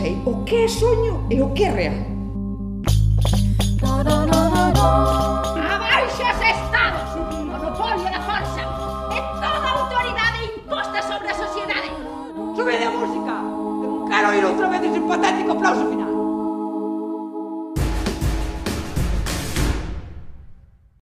sei o que é soño e o que é real. Abaixo os estados, monopolio da forza e toda a autoridade imposta sobre a sociedade. Sube a música, que non quero ir outra vez ese patético aplauso final.